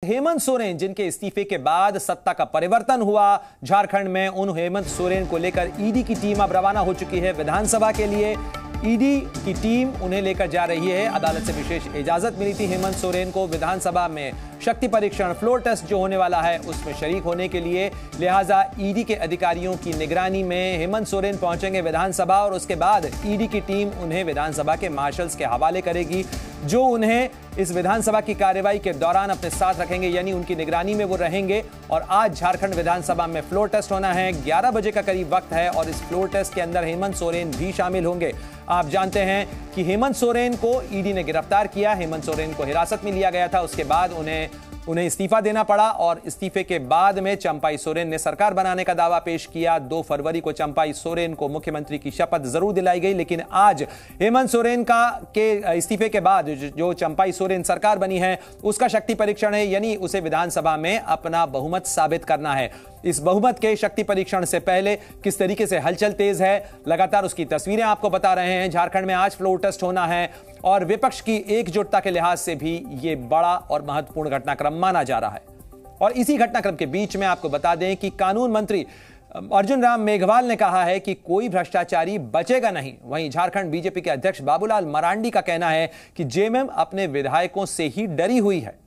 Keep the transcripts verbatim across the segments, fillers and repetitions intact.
हेमंत सोरेन जिनके इस्तीफे के बाद सत्ता का परिवर्तन हुआ झारखंड में, उन हेमंत सोरेन को लेकर ईडी की टीम अब रवाना हो चुकी है विधानसभा के लिए। ईडी की टीम उन्हें लेकर जा रही है। अदालत से विशेष इजाजत मिली थी हेमंत सोरेन को विधानसभा में शक्ति परीक्षण फ्लोर टेस्ट जो होने वाला है उसमें शरीक होने के लिए। लिहाजा ईडी के अधिकारियों की निगरानी में हेमंत सोरेन पहुंचेंगे विधानसभा और उसके बाद ईडी की टीम उन्हें विधानसभा के मार्शल्स के हवाले करेगी, जो उन्हें इस विधानसभा की कार्यवाही के दौरान अपने साथ रखेंगे, यानी उनकी निगरानी में वो रहेंगे। और आज झारखंड विधानसभा में फ्लोर टेस्ट होना है, ग्यारह बजे का करीब वक्त है और इस फ्लोर टेस्ट के अंदर हेमंत सोरेन भी शामिल होंगे। आप जानते हैं कि हेमंत सोरेन को ईडी ने गिरफ्तार किया, हेमंत सोरेन को हिरासत में लिया गया था, उसके बाद उन्हें उन्हें इस्तीफा देना पड़ा और इस्तीफे के बाद में चंपाई सोरेन ने सरकार बनाने का दावा पेश किया। दो फरवरी को चंपाई सोरेन को मुख्यमंत्री की शपथ जरूर दिलाई गई, लेकिन आज हेमंत सोरेन का के इस्तीफे के बाद जो चंपाई सोरेन सरकार बनी है उसका शक्ति परीक्षण है, यानी उसे विधानसभा में अपना बहुमत साबित करना है। इस बहुमत के शक्ति परीक्षण से पहले किस तरीके से हलचल तेज है, लगातार उसकी तस्वीरें आपको बता रहे हैं। झारखंड में आज फ्लोर टेस्ट होना है और विपक्ष की एकजुटता के लिहाज से भी यह बड़ा और महत्वपूर्ण घटनाक्रम माना जा रहा है। और इसी घटनाक्रम के बीच में आपको बता दें कि कानून मंत्री अर्जुन राम मेघवाल ने कहा है कि कोई भ्रष्टाचारी बचेगा नहीं। वहीं झारखंड बीजेपी के अध्यक्ष बाबूलाल मरांडी का कहना है कि जेएमएम अपने विधायकों से ही डरी हुई है।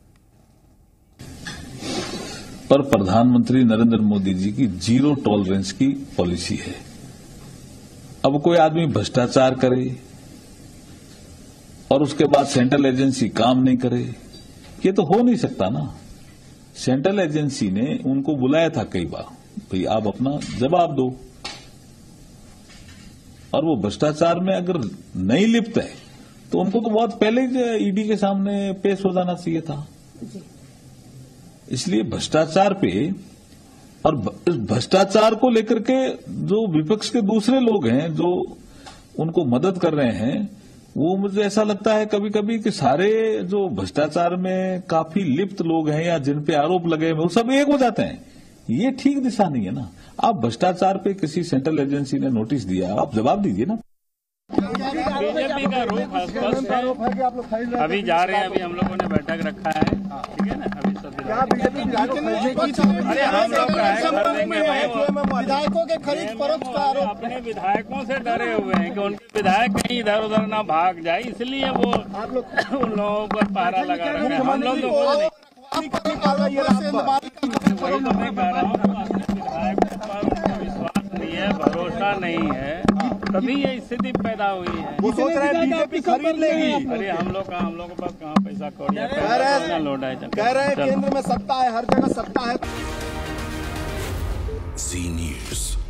पर प्रधानमंत्री नरेंद्र मोदी जी की जीरो टॉलरेंस की पॉलिसी है। अब कोई आदमी भ्रष्टाचार करे और उसके बाद सेंट्रल एजेंसी काम नहीं करे, ये तो हो नहीं सकता ना। सेंट्रल एजेंसी ने उनको बुलाया था कई बार, भाई आप अपना जवाब दो, और वो भ्रष्टाचार में अगर नहीं लिप्त है तो उनको तो बहुत पहले ईडी के सामने पेश हो जाना चाहिए था। इसलिए भ्रष्टाचार पे और भ्रष्टाचार को लेकर के जो विपक्ष के दूसरे लोग हैं जो उनको मदद कर रहे हैं, वो मुझे ऐसा लगता है कभी कभी कि सारे जो भ्रष्टाचार में काफी लिप्त लोग हैं या जिन पे आरोप लगे हैं वो सब एक हो जाते हैं। ये ठीक दिशा नहीं है ना। आप भ्रष्टाचार पे किसी सेंट्रल एजेंसी ने नोटिस दिया, आप जवाब दीजिए ना। बीजेपी का रूप स्पष्ट है। अभी जा रहे हैं, अभी हम लोगों ने बैठक रखा है, ठीक है ना। अभी सब अरे हम लोग विधायकों के खरीद फरोख्त का आरोप, अपने विधायकों से डरे हुए हैं कि उनके विधायक कहीं इधर उधर ना भाग जाए, इसलिए वो आप लोग उन लोगों पर पहरा लगा रहे हैं। हम लोग तो वही तो मैं कह रहा हूँ, अपने विधायकों पर विश्वास नहीं है, भरोसा नहीं है, तभी ये स्थिति पैदा हुई है। वो सोच रहे हैं बीजेपी खरीद लेगी। अरे हम लोग का हम लोगों के पास कहाँ पैसा कौड़िया लोड है। कह रहे हैं केंद्र में सत्ता है, हर जगह सत्ता है। जी न्यूज़।